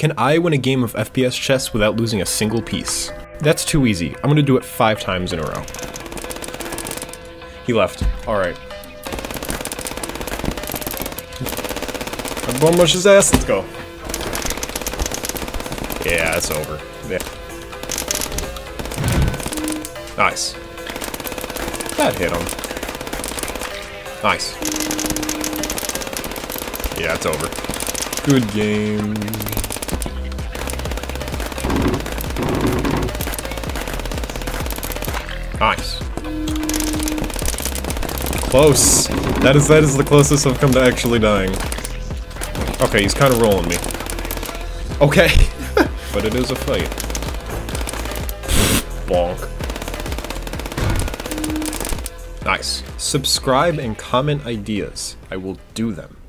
Can I win a game of FPS chess without losing a single piece? That's too easy. I'm gonna do it 5 times in a row. He left. Alright. I bum rush his ass. Let's go. Yeah, it's over. Yeah. Nice. That hit him. Nice. Yeah, it's over. Good game. Nice. Close. That is the closest I've come to actually dying. Okay, he's kind of rolling me. Okay. But it is a fight. Bonk. Nice. Subscribe and comment ideas. I will do them.